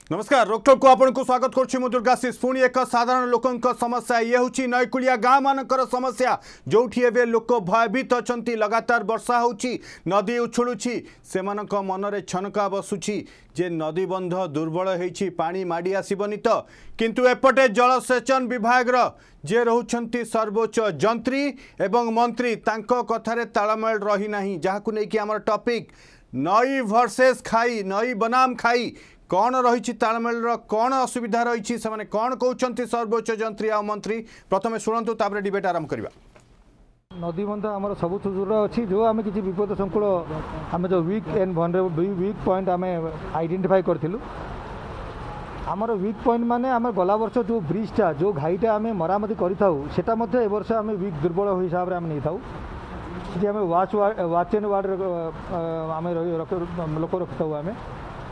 नमस्कार रोकटोक को आपन को स्वागत करछि मु दुर्गाशीष पुणी एक साधारण लोकंक समस्या ये होछि नईकुलिया गाँ मानकर समस्या जोठी एबे लोक भयभीत अछंती लगातार वर्षा होछि नदी उछुलुछि सेमानक मनरे छनका बसुछि जे नदी बंध दुर्बल होइछि पानी माडी आसीबनी तो किंतु एपटे जलसेचन विभाग जे रहउछंती सर्वोच्च जंत्री एवं मंत्री तांको कथारे तालमेल रही नाही जाहाकु नै कि हमर टॉपिक नई वर्सेस खाई नई बनाम खाई कौन रही तालमेल कौन असुविधा रही से कौन कहते सर्वोच्च जंत्री आ मंत्री प्रथम शुणु तापर डिबेट आरंभ करवा। नदी बंध आम सब दूर अच्छी जो आम किसी विपद संकुल आम जो वीक एंड वीक पॉइंट आम आइडेंटिफाई करूँ आमर वीक पॉइंट माने आम गला वर्ष जो ब्रिजटा जो घाईटा आम मरामती करेटा वर्ष आम वीक दुर्बल हिसाब से आम नहीं था आम वाच एंड वार्ड आम लोक रखी था आम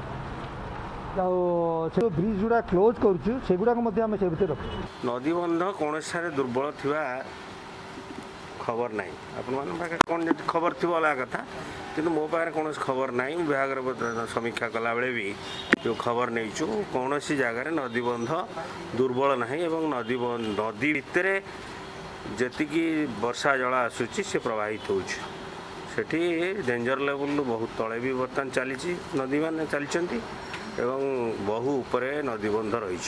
से ब्रिज गुड़ा क्लोज करुड़ाक रख नदी बंध कौन सारे दुर्बल थिबा खबर ना आपण कौन खबर थी अलग कथा कि मो पाखे कौन खबर ना विभाग समीक्षा कला बेले भी जो खबर नहीं कौन सी जगार नदी बंध दुर्बल ना नदी नदी भितर जी वर्षा जल आसूची से प्रवाहित होठी डेंजर लेवल बहुत तले भी बर्तमान चली नदी मान चलती एवं बहु उपरे नदी बंध रही।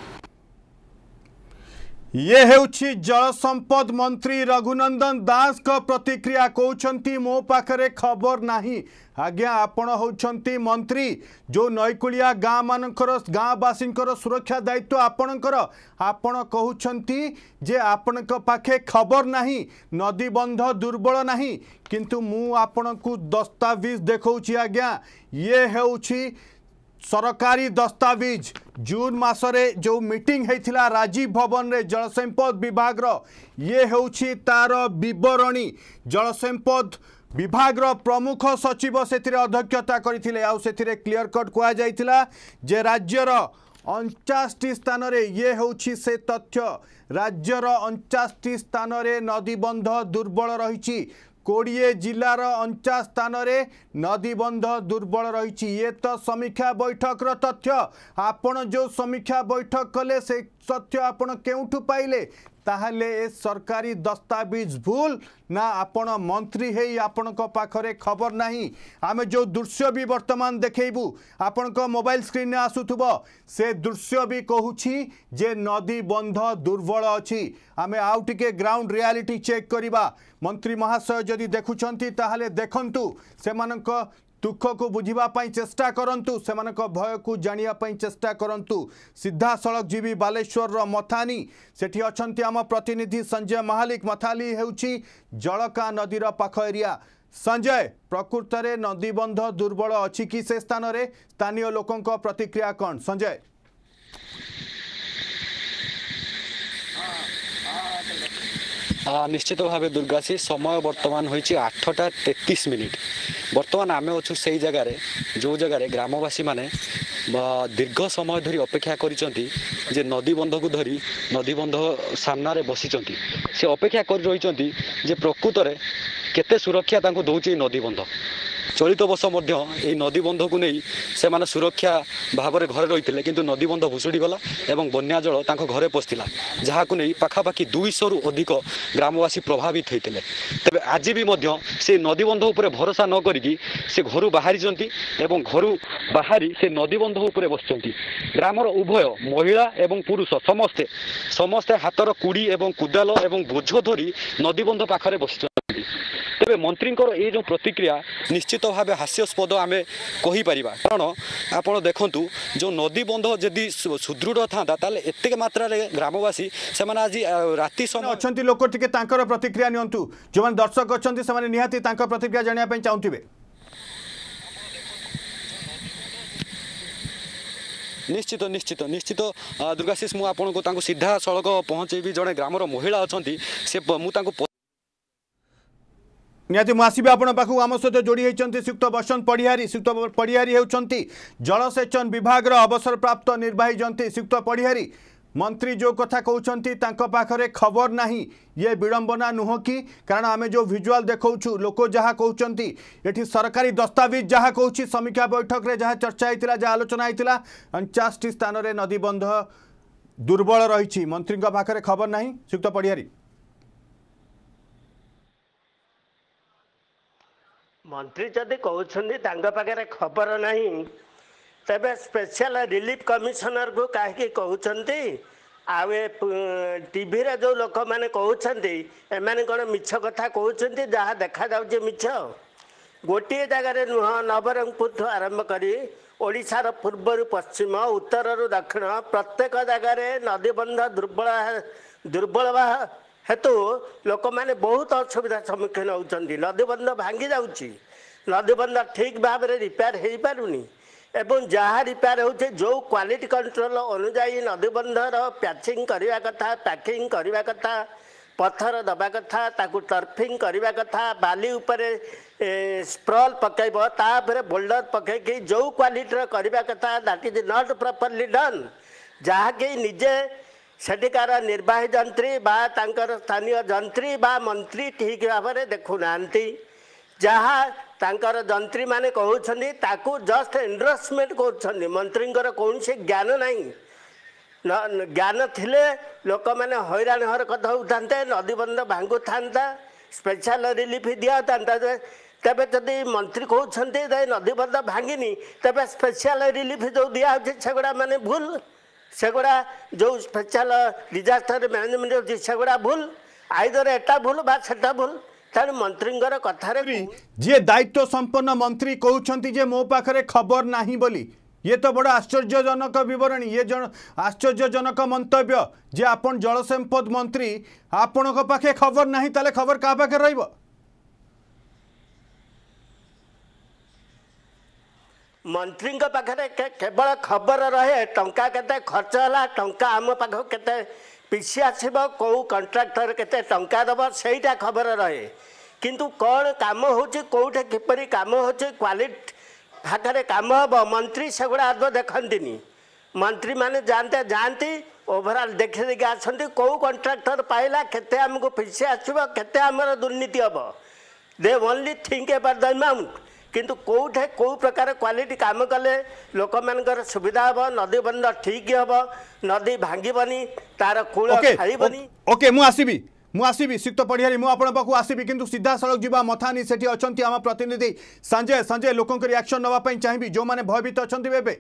ये हेउछि जल संपद मंत्री रघुनंदन दास का प्रतिक्रिया कहउछंती मो पाखरे खबर नाही आज्ञा आपण होउछंती मंत्री जो नईकुलिया गाँ मानकर गाँवासींकर सुरक्षा दायित्व आपणकर आपण कहउछंती जे आपणक पाखे खबर नाही नदी बंध दुर्बल नाही किंतु मु आपणकु दस्तावेज देखौछि आज्ञा ये हेउछि सरकारी दस्तावेज जून मासरे जो मीटिंग होता राजीव भवन रे जल संपद विभाग ये होछि तार विवरणी जल संपद विभाग प्रमुख सचिव से अध्यक्षता करथिले आउ सेथिरे क्लियर कट कहा जाइथिला जे राज्यर 49 स्थान रे ये होछि से तथ्य राज्यर 49 स्थान रे नदी बंध दुर्बल रही 20 जिलार 49 स्थान रे नदी बंध दुर्बल रही ये तो समीक्षा बैठक तथ्य आपण जो समीक्षा बैठक कले से तथ्य आपण केउठु पाइले ताहले ए सरकारी दस्तावेज भूल ना आपण मंत्री हेई आपण को पाखरे खबर नहीं आमे जो दृश्य भी वर्तमान देखेबू आपण को मोबाइल स्क्रीन ने आसुथबो से दृश्य भी कहूछि जे नदी बंध दुर्बल अछि आमे आउ टिके ग्राउंड रियलिटी चेक करिबा मंत्री महाशय जदि देखुछंती ताहले देखंतु सेमानक दुख को बुझापी चेष्टा करंतु सेमानक भय को जानिया चेष्टा करंतु सीधा सड़क जीवी बालेश्वर मथानी सेठी अछंती आम प्रतिनिधि संजय महालिक मथाली हेउची जलका नदीर पाख एरिया संजय प्रकृत रे नदी बंध दुर्बल अछि कि से स्थान रे स्थानीय लोकों प्रतिक्रिया कौन संजय निश्चित भाव दुर्गाशी समय बर्तमान होइछि 8:33 बर्तमान आम अच्छु से जगार जो जगार ग्रामवासी माने दीर्घ समय धरी अपेक्षा करिसंती जे नदी बंध को धरी नदी बंध सामना बसी से अपेक्षा कर रही जे प्रकृत में केते सुरक्षा तांको दौची नदी बंध चलित वर्ष नदी बंध को नहीं से माने सुरक्षा भाव में घरे रही किंतु नदी बंध भुशुड़ी गला एवं बन्या जल तांको घरे पशिला जहां नहीं पाखापाखि 200 रु अधिक ग्रामवासी प्रभावित होते तेज आज भी से नदी बंध उपर भरोसा न करिकी से घर बाहरी एवं घर बाहरी से नदी बंध उपर बसचंती ग्रामर उभय महिला एवं पुरुष समस्ते समस्ते हाथर कुड़ी एवं कुदाल एवं बोझ धरी नदी बंध पाखरे बसचंती तेरे मंत्री ये जो प्रतिक्रिया निश्चित भाव हास्यास्पद आम कहीपर कारण आप देखु जो नदी बंध जदि सुदृढ़ था एत मात्रा ग्रामवासी से आज राति समय अच्छा लोक टिके प्रतिक्रिया नियंतु जो दर्शक अच्छा निहाती प्रतिक्रिया जानापी चाहूबे निश्चित निश्चित निश्चित दुर्गाशीष मुझे सीधा सड़क पहुँचेबी जड़े ग्रामर महिला अच्छा से मुझे निहाती मुझे आपण पाखु आम सहित जोड़ी होती श्रीयुक्त बसंत पढ़िहारी होती जलसेचन विभाग अवसर प्राप्त निर्वाही जंत्री श्रीयुक्त पढ़िहारी मंत्री जो कथा कहउछंती तांको पाखरे खबर नहीं ये विडंबना नुह कि कारण आमे जो विजुअल देखौछु लोक जहा कहउछंती एठी सरकारी दस्तावेज जहा कहउछि समीक्षा बैठक रे जहा चर्चा हेतिला जहा आलोचना हेतिला 49 स्थान रे नदी बंध दुर्बल रही मंत्री पाखरे खबर नहीं सुक्त पड़ियारी मंत्री जदि कहउछंती तांको पाखरे खबर नहीं तबे स्पेशल रिलीफ कमिशनर को कहीं कहते आए टीवी रे जो लोक मैंने कहते एमाने कौन मिछ कथा कहते जहाँ देखा जाऊे मिछ गोटे जगार नुह नवरंगपुर आरंभ करी ओडिशार पूर्वर पश्चिम उत्तर दक्षिण प्रत्येक जगार नदीबंध दुर्बल हेतु लोक मैंने बहुत असुविधा सम्मुखीन होती नदीबंध भांगी जाऊँगी नदीबंध ठीक भाव में रिपेयर हो पारुनी एवं जहाँ रिपेयर होचे जो क्वालिटी कंट्रोल अनुजाई नदीबंधर पैचिंग करने कथा पैकिंग करने कथा पत्थर दबा कथा ताकू टर्फिंग करने कथा बाली उपरे स्प्रॉल पकईब तापर बोल्डर पकईकि जो क्वालिटी करने कथा that is not properly done जहाँकि निजे सेठिकार निर्वाही जंत्री बा तांकर स्थानीय जंत्री बा मंत्री ठीक भाव में देखुना जहाँ तांकर जंत्री माने कहउछन्ती ताकू जस्ट एंडोर्समेंट कर मंत्री कौन से ज्ञान नहीं ज्ञान थिले लोक मैंने हैरान हरकत होता नदीबंध भांगु था स्पेशल रिलीफ दिया तेबे जदि मंत्री कहउछन्ती नदीबंध भांगिनी तेबे स्पेशल रिलीफ जो दिया सेगुड़ा माने भूल सेगुड़ा जो स्पेशल डिजास्टर मैनेजमेंट सेगुड़ा भूल आइदर एटा भूल बा सेटा भूल मंत्री कथार जी दायित्व संपन्न मंत्री कहउछंती जे मो पाखरे खबर नहीं बोली ये तो बड़ा आश्चर्यजनक विवरणी ये आश्चर्यजनक मंतव्य जे आपण जल संपद मंत्री आपण पाखे खबर नहीं ताले खबर का पाखे रहिबो मंत्री पाखे केवल खबर रहे टंका केते खर्च होला टंका आम पाख केते पिछी आसब कौ कंट्राक्टर केते टंका दब सेटा खबर रहे किंतु कौन काम होचे कोठे किपरि काम होचे क्वालिटी भाकर काम हम मंत्री सेगुड़ा आदौ देखती मंत्री माने जाती ओभरऑल देखे देखिए आसती कौ कंट्राक्टर पाइला केते आमको पिछे आसब केते आमर दुर्नीति हम they only think about the amount किंतु कोठे कौ प्रकार क्वालिटी काम कले लोक मानकर सुविधा हम नदी बंध ठीक हम नदी भांगीबनी तार कूल खाइबनी ओके मु आसीबी सिक्त पड़ियारी मु आपण पाखु आसीबी किंतु सीधा सड़क जीवा मथानी सेठी अछंती आम प्रतिनिधि संजय लोकन के रिएक्शन नवा पई चाहिबी जो माने भयभीत अछंती बेबे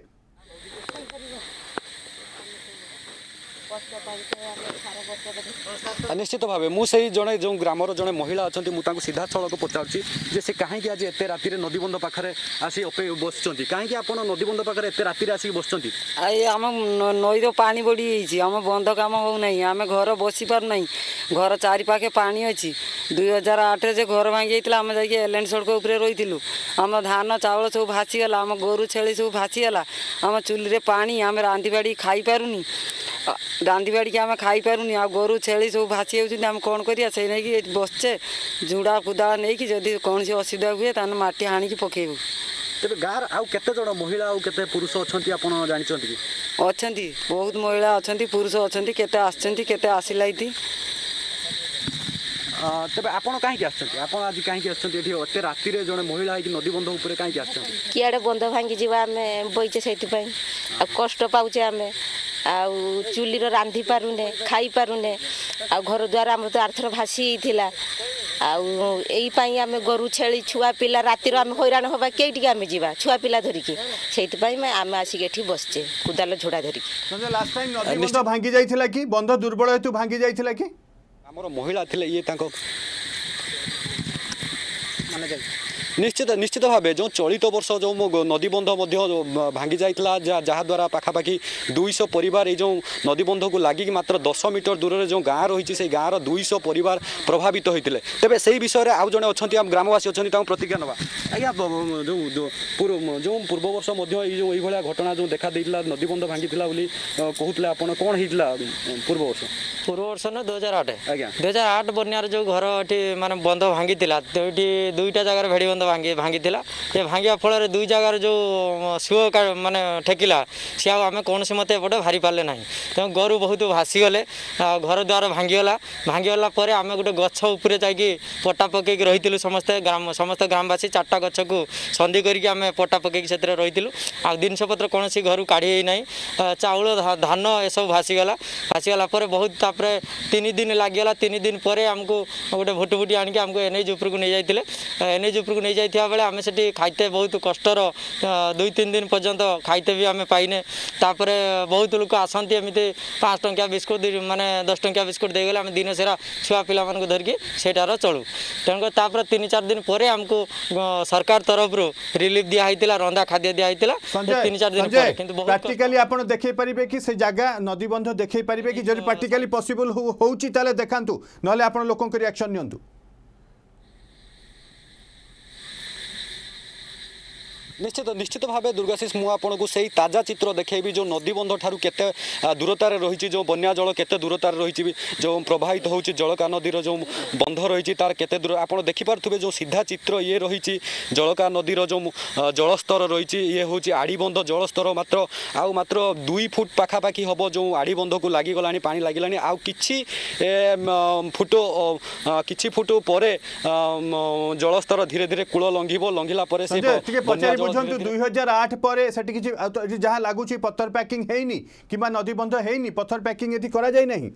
निश्चित भाव मुझे जड़े जो ग्रामर जड़े महिला अच्छा मुझे सीधा सड़क पचारूँ जे से कहीं आज एत राति नदीबंध पाखे आसी बस कहीं आप नदीबंध पाखे एत राति आसिक बस आम नईर पानी बढ़ी आम बंध कम होना आम घर बसी पारना घर चारिपाखे पानी अच्छी 2008 जे घर भांगी जाता आम जा एलएन सड़क उपर रही आम धान चावल सब भासीगला आम गोरु छेली सब भासीगला आम चुली पानी आम रांधि बाड़ी खाई पारुनी रांधि बाड़ी आम खाई पारुनी आ गोरु छेली सब भासी होती आम कौन करिया से नहीं बसचे झुड़ा कुदा नहीं कि जदि कौन असुविधा हुए तान माटी हाणिकी पकेबू तेरे गाँव आउ केते जण महिला आउ केते पुरुष अछंती आपण जानिचंती कि अछंती बहुत महिला अछंती पुरुष अछंती केते आछंती केते आसिला इति तेरे आपण काहे कि आछंती आपण आज काहे कि आछंती एठी ओते राति रे जण महिला है कि नदी बंध ऊपर काहे कि आछंती कियाडे बंध भांगी जीवा हमें बइचे सेति पई आ कष्ट पाउचे हमें आ चुली रो रांधी पारुने खाई पारुने आ घर द्वार हम तो आरथर भासी थिला आई आम गोरु छेली छुआ पिला राति आम हैरान हवा कईटी आम जा छुआ पिला धरिकी से आम आसिक एठी बसचे कुदाल झोड़ा धरिकी लास्ट टाइम नदी बंध भांगी जाइथिला कि बंध दुर्बल हेतु भांगी जाइथिला कि हमर महिला थिले ये तांको माने निश्चित भाव जो चलित वर्ष जो नदीबंध भांगी जाइला जहाँद्वारा पाखापाखि 200 परिवार ये जो नदीबंध को लगिक मात्र 10 मीटर दूर में जो गाँव रही से गाँव 200 परिवार प्रभावित होते तेज से विषय में आउ जड़े अच्छा ग्रामवासी अच्छा प्रतिज्ञा नवा आज्ञा जो पूर्व वर्ष ये घटना जो देखा देता नदीबंध भांगी कहते आप कौन होता पूर्व वर्ष न 2008 आज्ञा 2008 बन्यार जो घर ये माने बंध भांगी दुईटा जगार भेड़ी बंध भांगी ये भांगा फल दुई जगार जो सुह माने ठेकिला सी आम कौन मत एपटे भारी पारे ना तेणु गोरु बहुत भासीगले घर द्वार भांगीगला आम गोटे गछ उपरे जाकि पटा पकईक रही समस्ते ग्रामवासी 4टा गछ को संधि करके आम पटा पकईक से रही आ जिनपतर कौन घर काढ़ी ना चाउल धान ये सब भासीगला बहुत तापर 3 दिन लगिगला 3 दिन पर आमको गोटे भुटुभुटी आणिक आमको एनएच उपरको नहीं जाते एनएच उपरको नहीं जाता बेले आम से खाइते बहुत कष्टर 2-3 दिन पर्यंत खाइते भी आम पाइने तापर बहुत लोग आसती एमती 5 टंकिया बिस्कुट माने 10 टंकिया बिस्कुट देगले आम दिन सारा छुआ पिला मानक धरिकी सेटार चलू तेणुकर तापर 3-4 दिन पर आमको सरकार तरफ रिलीफ दिया रंधा खाद्य दिया 3-4 दिन पर किंतु प्रैक्टिकली आपण देखै परिबे कि से जगह नदी बंध देखै परिबे कि जदि प्रैक्टिकली पॉसिबल होउची ताले देखांतु नले आपण लोकन को रिएक्शन नियंतु। निश्चित भाव दुर्गाशीष मु आपन को सही ताजा चित्र देखी जो नदीबंध ठारू केते दूरतार रही जो बन्या जल केते दूरतार रही जो प्रवाहित होउची जलका नदीर जो बंध रही तार केते दूर आप देखिपे जो सीधा चित्र ये रही जलका नदीर जो जलस्तर रही ये हूँ आड़ी बंध जलस्तर मात्र 2 फुट पाखापाखि हम जो आड़ी बंध को लगिगला पा लगे आउ फुट पर जलस्तर धीरे धीरे कूल लंघिला बुझंतु 2008 पर सेठी किछि जहाँ लागुची पत्थर पैकिंग हेनी किबा नदी बंध हेनी पत्थर पैकिंग यदि करा जाय नहीं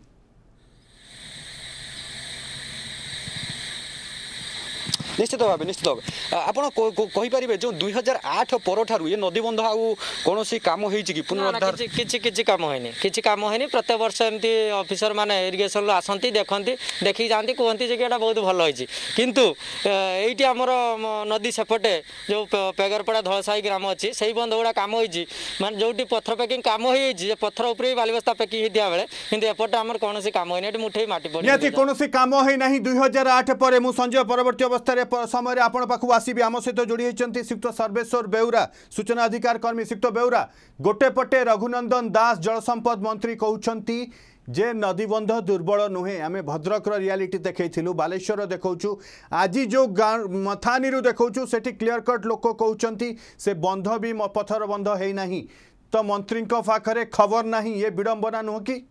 निश्चित भाव आपरे जो 2008 पर ठारू ये नदीबंध आउ कौन काम कि पुनरुद्धार किसी काम होनी प्रत्येक वर्ष एमती ऑफिसर माने इरिगेशन आसती देखती देखी जाती कहती जगह बहुत भल होती किंतु ये आमर नदी सेपटे जो पेगरपड़ा धलसाई ग्राम अच्छी से बंध गुड़ा काम होती माने जो पत्थर पैकिंग काम हो पत्थर उपर बालिबस्ता पैकिंग होता बेले कि एपटे आम कौन काम होनी मुठे माटी पड़ी कौन काम होना 2008 पर मु संजय परवर्ती अवस्था समय आपण पाखु आसीबी आम सहित जोड़ी होती श्रीयुक्त सर्वेश्वर बेउरा सूचना अधिकार कर्मी श्रीयुक्त बेउरा गोटे पटे रघुनंदन दास जलसंपद मंत्री कहउछंती जे नदीबंध दुर्बल नुहे आम भद्रक रियालिटी देखु बालेश्वर देखु आज जो मथानी देखु से क्लीयर कट लोक कहते से बंध भी पत्थर बंध है नहीं तो मंत्री पाखरे खबर नहीं ये विडंबना नुह कि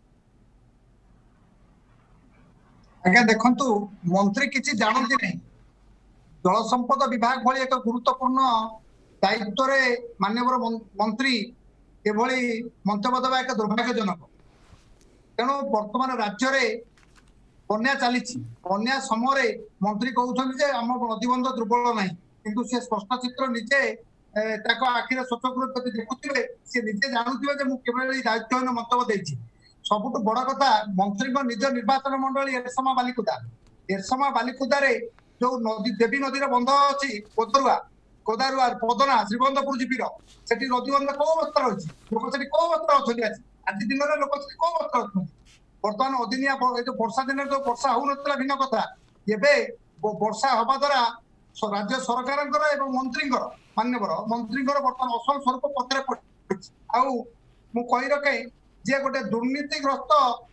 आज्ञा देखंतु मंत्री किसी जानती नहीं जल संपद विभाग भली एक गुरुत्वपूर्ण दायित्व रे माननीय मंत्री एभली मंतव्य देवा एक दुर्भाग्यजनक तेणु वर्तमान राज्य में बन्या चली बन्या समय मंत्री कहते आम नदीबंध दुर्बल ना किंतु से स्पष्ट चित्र निजे आखिरे स्वच्छ देखुवे सी निजे जानूे मुझे दायित्वहीन मंतव्य देती सबुठ बड़ कथा मंत्री निज निर्वाचन मंडली एरसमा बालिकुदा जो नदी देवी नदी बंध अच्छी कोदारुआ पदना श्रीबंधपुर जीपीर से नदीबंध कौ अवस्था रही लोक से कौ अवस्था अच्छा आज दिन में लोक से कौ अवस्था अच्छा बर्तमान अदिनिया जो वर्षा दिन जो वर्षा हो ना भिन्न कथा एवं वर्षा हवा द्वारा राज्य सरकार मंत्री मान्यवर मंत्री बर्तमान असल स्वरूप पथरे पड़ कही रखे जे गोटे दुर्नीतिग्रस्त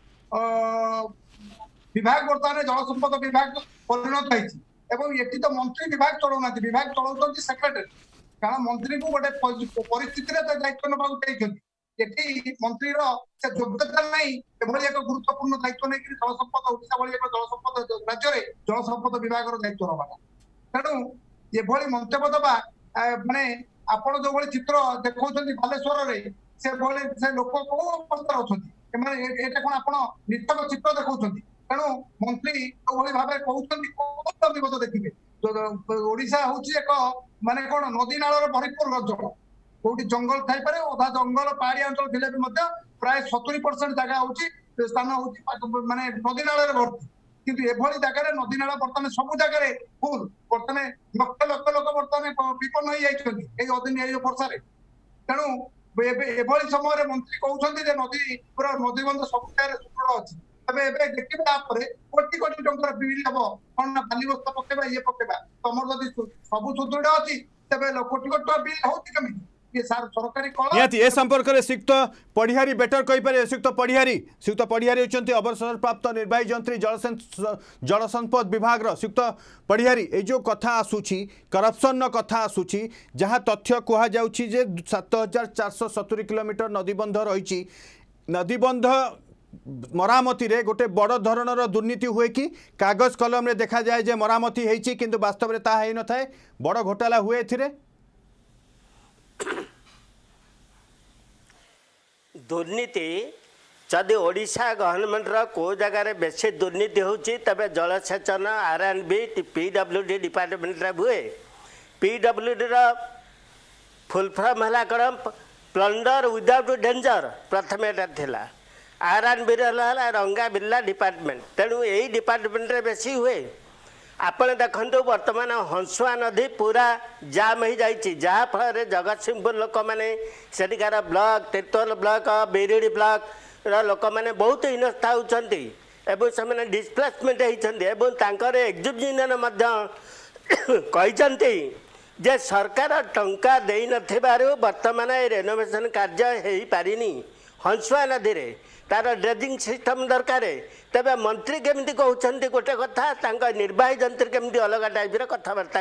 विभाग बर्तमान जल संपद विभाग परिणत होती ये तो मंत्री विभाग चलाऊना विभाग चलाऊँ सेक्रेटरी कारण मंत्री को गोटे परिस्थिति दायित्व नाक ये मंत्री से योग्यता नहीं एभली एक गुरुत्वपूर्ण दायित्व नहीं जल संपद ओडिशा भाई एक जल संपद राज्य में जल संपद विभाग दायित्व रहा तेणु ये मंतव्य दबा माने आपण जो भाई चित्र देखा बालेश्वर से लोक कौ अवस्था अच्छा कौन आप नितक चित्र देखा तेणु मंत्री जो भाव कहते देखिए ओडिशा हूँ एक माने कौन नदी नाल भरपूर अঞ্চल कौटी जंगल थाई पारे अधा जंगल पहाड़िया अंचल थे प्राय 70% जगह हूँ स्थान हूँ माने नदी नाल भर्ती किंतु एभली जगह नदी नाला बर्तमान सब जगह फुल बर्तमान लक्ष लक्ष लोक बर्तमान विपन्न हो अदिनिया वर्षा तेणु एभली समय मंत्री कहते नदी पूरा नदीबंध सब जगह सुदृढ़ अच्छी तेज देखिए कोटी कोटी टंकार बिल हम कौन ना बाली बस्ता पकेबा ये पकेबा तुम जब सब सुदृढ़ अच्छी तेज कोटी कोटी बिल होती कमी ये सरकारी कला निहाती ए संपर्क में श्रीयुक्त पढ़ियारी बेटर कहीपर श्रीयुक्त पढ़ियारी होती अवसर प्राप्त निर्वाही जंत्री जल संपद विभाग श्रीयुक्त पढ़ियारी ये जो कथा आसूची करप्शन कथा आसूची जहाँ तथ्य कह जाउछि जे 7470 किलोमीटर नदीबंध रही नदीबंध मरामती रे गोटे बड़ धरणर दुर्नीति हुए कि कागज कलम रे देखा जाए जे मरामती होती किंतु वास्तव में ताहा न थाए बड़ घोटाला हुए एथिरे दुर्नीति जदि ओडिशा गवर्नमेंट को जगार बेसी दुर्नीति होची तबे जलसेचन R&B PWD डिपार्टमेंट रे हुए PWD रा फुल फॉर्म हला कड़म प्लंडर विदाउट डेंजर प्रथम एटा थिला R&B रा रंगा बिल्ला डिपार्टमेंट तेणु यही डिपार्टमेंट रे बेसी हुए आपण देखु बर्तमान हंसुआ नदी पूरा जाम हो जाइए जहाँफल जगतसिंहपुर लोक मैंने सेठिकार block Tirtol block Biridi block लोक मैंने बहुत हिनस्था होती से डिस्प्लेसमेंट होती एग्जिबिशन कहते जे सरकार टंका दे नथिबारु बर्तमान रेनोवेशन कार्य हो पारिनी हंसुआ नदी रे तार ड्रेजिंग सिस्टम दरकार तेरे मंत्री केमती कहते गोटे कथा निर्वाही जंत्री केमती अलग टाइप कथबार्ता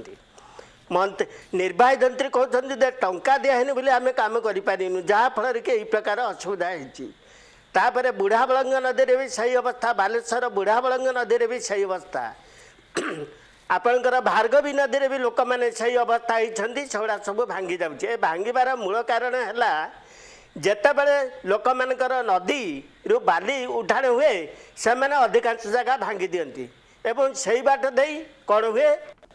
कर निर्वाही जंत्री कहते टंका दिहन बोली आम कम करूँ जहाँफल कि यही प्रकार असुविधा होपर बुढ़ाबलंग नदी में भी सही अवस्था बालेश्वर बुढ़ाबलंग नदी में भी सही अवस्था आपणकर भार्गवी नदी में भी लोक मैंने सही अवस्था होती सेगुड़ा सब भांगी जाऊे भांगार मूल कारण है जेते बड़े लोक मानकर नदी रु बाली उठाण हुए से मैंने अधिकांश जगह भांगी दियंती एवं सही बाट दे कौन हुए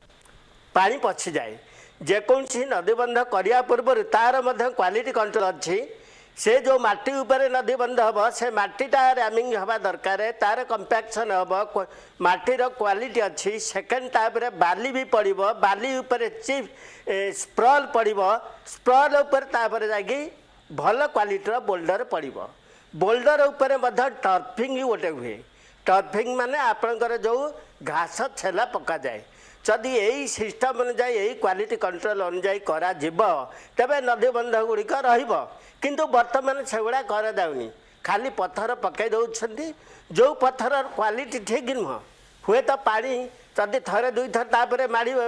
पानी पछि जाए जेकोसी नदीबंध करने पूर्व तार क्वालिटी कंट्रोल अच्छी से जो माटी उपरे नदीबंध हम से माटीटा रैमिंग हवा दरकार तार कंपैक्शन हम माटीर क्वालिटी अच्छी सेकेंड तापर बाली भी पड़ो बाली उपरे चिप स्प्रल पड़ो स्प्रल उपर तापर जाकि भल क्वालिटीर बोल्डर पड़ो बोल्डर उपर टर्फिंग गोटे हुए टर्फिंग माने आपणकर जो घास छेला पका जाए जदि यही सिस्टम अनुजाई यही क्वालिटी कंट्रोल अनुजाई करा तेबे नदीबंध गुड़िक किंतु बर्तमान सेगुड़ा कर दाउनी खाली पत्थर पकई दौरान जो पत्थर क्वालिटी ठीक नुह हुए तो पानी जदि थरे दुई थर तापर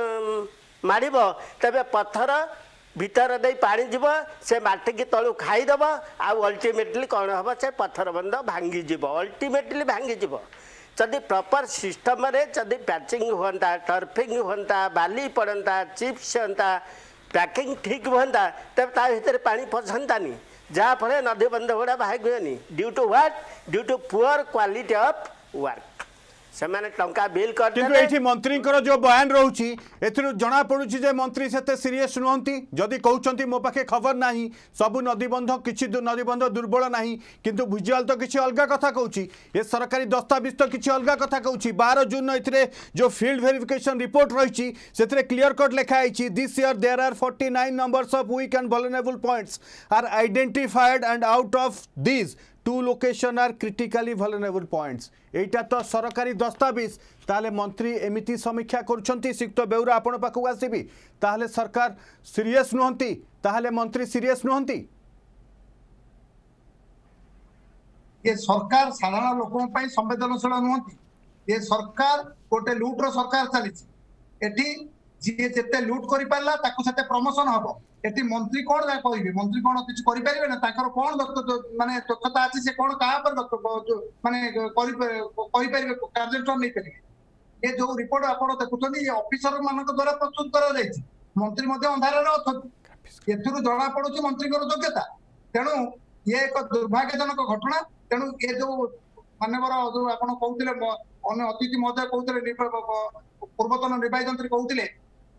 माड़ तेबे पत्थर भीतर दे पानी जीव से माटी की तलू खाईदेव आउ अल्टीमेटली कौन हम से पत्थर बंध भांगी जीव अल्टीमेटली भांगी जीव जदि प्रॉपर सिस्टम रे जदि पैचिंग होता टर्फिंग होता बाली पड़ता चिप्स होता पैकिंग ठीक होता तब ता भीतर पानी पसंदानी जहाँफल नदीबंध गुड़ा भागनी due to what due to poor quality of work से माने टंका बिल कर मंत्री जो बयान रोची जना पड़ुछि जे मंत्री सेते सीरियस नुहंती जदि कहउछंती मो पाखे खबर नाही सबु नदीबंध किछि नदीबंध दुर्बल नाही किंतु भुजियाल तो किछि अलगा कथा कहउछि ए सरकारी दस्तावेज तो किछि अलगा कथा कहउछि 12 जून एथिरे जो फील्ड वेरिफिकेशन रिपोर्ट रहिछि सेथिरे क्लियर कट लिखा आइछि this year there are 49 numbers of weak and vulnerable points are identified and out of these 2 location are critically vulnerable points एटा तो सरकारी दस्तावेज ताले मंत्री एमिति समीक्षा करुछंती श्रीयुक्त बेउरा आपण पाखु आसीबी ताले सरकार सीरियस नुहंती ताले मंत्री सीरियस नुहंती ये सरकार साधारण लोकों ପାଇଁ संवेदनशील नुहंती ये सरकार गोटे लूटर सरकार चली एठी जे जेते लूट करि पारला ताकू सेते प्रमोशन हबो एटी मंत्री कौन जा कहिबे मंत्री कौन किछ करि परिबे ना ताकर कौन माने दक्षता अछि से कौन कहा पर माने कहि परिबे कार्यान्वयन नहीं परिबे ये जो रिपोर्ट आपण देखुछनी ये ऑफिसर मानक द्वारा प्रस्तुत करा जायछि मंत्री मध्ये अंधार रे अथि एथुरु जणा पडुछि मंत्री कर योग्यता तेणु ये एक दुर्भाग्यजनक घटना तेणु ये जो मानवर जो आपण कहउतिले अन्य अतिथि महोदय कहउतिले पूर्वतन निर्वाही जंत्री कहउतिले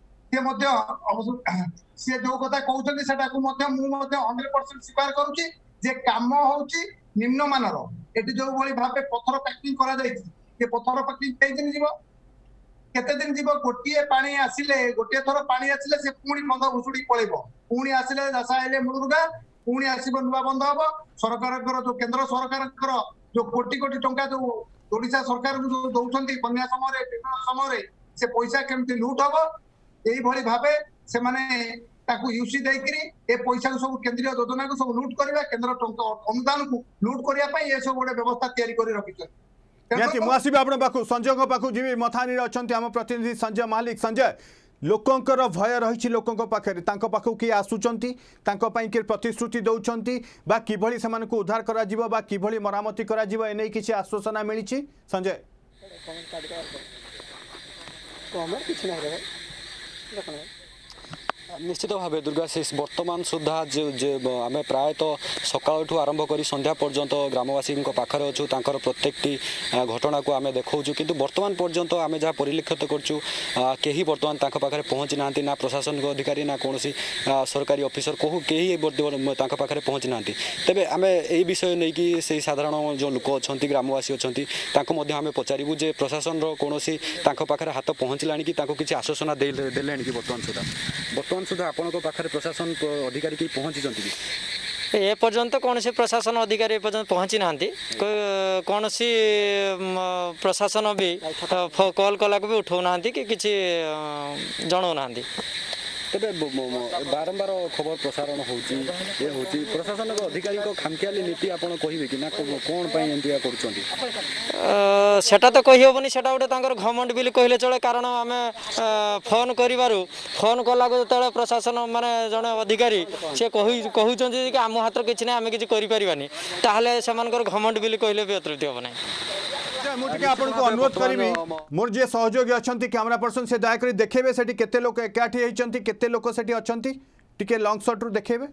सी जो कथा कहते सेटा मु 100% स्वीकार करुच्ची जे काम होची निम्न मानर एटी जो भली भाबे पत्थर पैकिंग करा जायछि ये पत्थर पैकिंग कई दिन जीवो केते दिन जीवो गोटिए पानी आसिले गोटिए थर पानी आसिले से पुणी बंध भुसुडी पळेबो पुणी आसिले दशा आइले मुरुगा पुणी आसीबो नुवा बंध हबो सरकारकर जो केंद्र सरकारकर जो कोटी कोटी टंका जो ओडिशा सरकार जो दउछंती बन्या समय रे विभिन्न समय रे से पैसा केमती लूट हबो यही भली भाबे से माने ताकू यूसी देकरी ए पैसा को सब केंद्रीय योजना को सब लूट करबा केंद्र अनुदान को लूट करिया पई ए सब गोटे व्यवस्था तैयारी करी रखिछ निहाती मुआसीबे आपण पाखु संजय को पाखु जीवी मथानी रे अछंती हम प्रतिनिधि संजय मालिक संजय लोकंकर भय रही लोकों पाखे पाखु किए आसुचंती तांको पई कि प्रतिश्रुति दौरान बा किभली से मानको उद्धार करा जिवो बा किभली मरामती करा जिवो एनै किछि आश्वासना मिलिछि संजय निश्चित भाव दुर्गाशीष वर्तमान सुधा आम प्रायतः सकाळठू आरंभ कर संध्या पर्यंत ग्रामवासी पाखरे अच्छु तांकर प्रत्येकटी घटना को आम देखा किंतु वर्तमान पर्यंत आम जहाँ परिलक्षित करछु केही वर्तमान तांको पाखरे पहुँची ना ना प्रशासनिक अधिकारी ना कौन सरकारी ऑफिसर कहू केही तांको पाखरे पहुँची ना तेबे आम ए विषय नहीं कि से साधारण जो लोक अच्छा ग्रामवासी अच्छा आम पचारू जे प्रशासन कौन तांको पाखरे हाथ पहुँचला कि किसी आश्वासना देले कि वर्तमान सुधा आपण पाखरे प्रशासन अधिकारी की पहुँची ए पर्यंत कौन से प्रशासन अधिकारी ए पर्यंत पहुँची ना कौन सी प्रशासन भी कॉल कला भी उठाऊ ना कि किसी जनाऊ ना तेरे बारंबार खबर प्रसारण होची प्रशासन अधिकारी को खामखियाली नीति आपण कहिबे कि ना कोन पई एंतिया करछंती सेटा तो कहि होबनी सेटा गोटे तांकर घमंड बिल कहले चले कारण आमे फोन करिवारु फोन कला को तळे प्रशासन माने जने अधिकारी से कहउचंती कि आम हाथ किछि नै आमे किछि करि परिबानी ताहले समानकर घमंड बिल कहले भी अत्रुति होब नै अनुरोध करी मोर जे सहयोगी अच्छा कैमरा पर्सन से दयाकोरी देखेबे सेठी केते लोक एकाठी होइचंती केते लोक सेठी अछंती टिके लॉन्ग शॉट रु देखेबे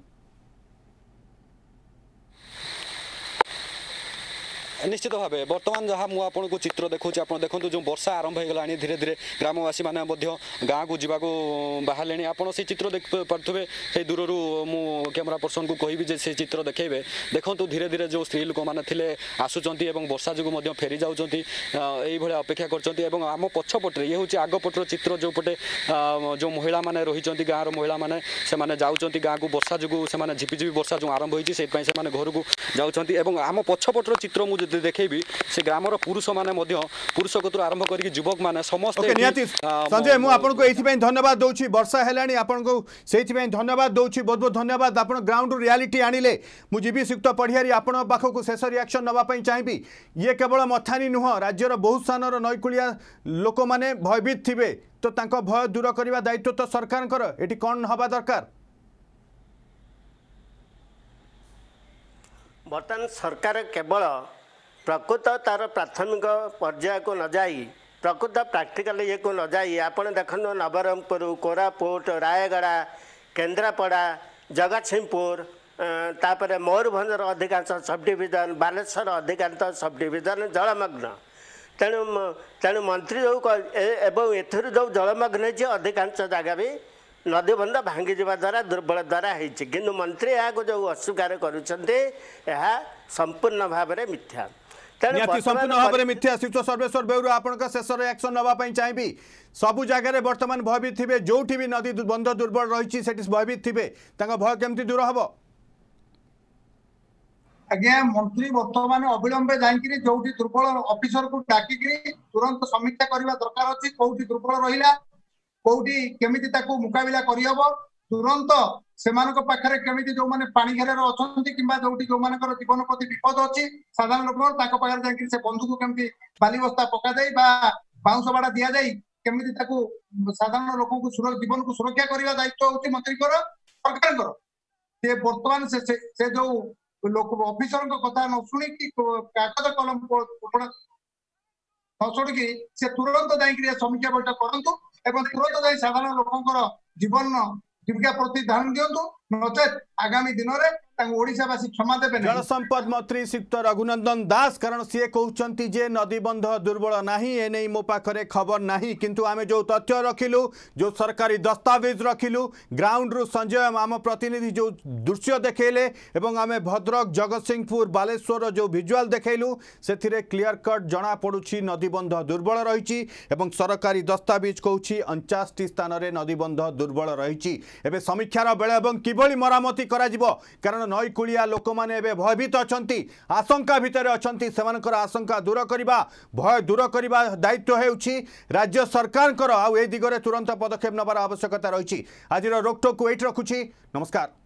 निश्चित भाव बर्तमान जहाँ मुझे चित्र देखा आप देखो जो वर्षा आरंभ हो गला धीरे धीरे ग्रामवासी मैंने गाँव को जावाक बाहर आप से चित्र देख पारे दूर मु कैमरा पर्सन को कहि से चित्र देखेबे देखो धीरे धीरे जो स्त्री लोक मैंने आसुंच वर्षा जो फेरी जाऊँच भाया अपेक्षा कर आम पछपटे ये हूँ आगपटर चित्र जो पटे जो महिला मैंने रही गाँव महिला मैंने से जाऊँच गाँव को वर्षा जो से झिपिझिपि वर्षा जो आरंभ होती से घर को जाऊँच आम पछपटर चित्र मुझे देखेबी से ग्रामर पुरुष माने पुरुष कतु आरंभ करके युवक माने समस्त संजय मु आपन को एथि पई धन्यवाद दउछि वर्षा हेलानी आपन को सेथि पई धन्यवाद दउछि बहुत बहुत धन्यवाद आपन ग्राउंड रियलिटी आनिले मु जीवी सुक्त पढ़ियारी आपन पाखो को शेष रिएक्शन नबा पई चाहिबी ये केवल मथानी नुह राज्यर बहुत स्थानर नैकुलिया लोक माने भयभीत थिबे तो तांको भय दूर करबा दायित्व तो सरकारकर एटी कोन हबा दरकार बर्तमान सरकार केवल प्रकृत तार प्राथमिक पर्याय को न जाई प्रकृत प्राक्टिकल ये को न जाई आपण देखो नवरंगपुर कोरापुट रायगड़ा केन्द्रापड़ा जगतसिंहपुर तापर मयूरभंजर अधिकांश सब डिविजन बालेश्वर अधिकांश सब डिविजन जलमग्न तेणु तेणु मंत्री जो एवं एथुर जो जलमग्न है अधिकांश जगह भी नदीबंध भांगी जावा द्वारा दुर्बल द्वारा होती कि मंत्री यहाँ जो अस्वीकार करुँच संपूर्ण भाव में मिथ्या संपूर्ण भाव में मिथ्या शिव सर्वेश्वर बेउरु आपण शेष रिएक्शन नापी चाहिए सबु जगह बर्तमान भयभीत थे जो भी नदी बंध दुर्बल रही भयभीत थे भय केमती दूर हम आज्ञा मंत्री बर्तमान अविलंबे जाइए जो दुर्बल ऑफिसर को डाकिक तुरंत समीक्षा करने दरकार अच्छी कौटी दुर्बल रहा कौटी केमिति ताकू मुकाबिला करहब तुरंत सेमानक पाखरे केमिति जो माने पानी घेरे अछंती किंबा जोटी जो मानकर जीवन प्रति विपद अछि साधारण लोक ताको पाखरे जाकि से बंधुक केमिति बाली बस्ता पका जाई बा बाउंस बाड़ा दिया जाई केमिति ताकू साधारण लोक को जीवन को सुरक्षा करबा दायित्व होती मंत्री कर सरकार कर से वर्तमान से जो लोक ऑफिसर को कथा न सुनी कि कागज कलम नसुड़ी से तुरंत जाकि समीक्षा बैठक करंतु एवं तुरंत जाई साधारण लोकंकर जीवन जीविका प्रति ध्यान दिंतु नचेत आगामी दिन में ओडिशावासी क्षमा देवे जल संपद मंत्री श्रीयुक्त रघुनंदन दास कारण सी कहते जे नदीबंध दुर्बल नहीं एने मो पाखरे खबर नहीं किंतु आमे जो तथ्य रखिलु जो सरकारी दस्तावेज रखिलु ग्राउंड रु संजय आम प्रतिनिधि जो दृश्य देखले एवं आमे भद्रक जगतसिंहपुर बालेश्वर जो विजुआल देखलु से क्लियर कट जना पड़ुछि नदीबंध दुर्बल रही एवं सरकारी दस्तावेज कहूँ 49 स्थान में नदीबंध दुर्बल रही एवं समीक्षार बेले एवं किभली मरामती करा कारण नईकूलिया लोक मैंने भयभीत अच्छा आशंका भितर अच्छा से आशंका दूर करने भय दूर करने दायित्व होउछि राज्य सरकार आउ ए दिगरे तुरंत पदक्षेप नबार आवश्यकता रही। आज रोकटोक को एट रखुछि। नमस्कार।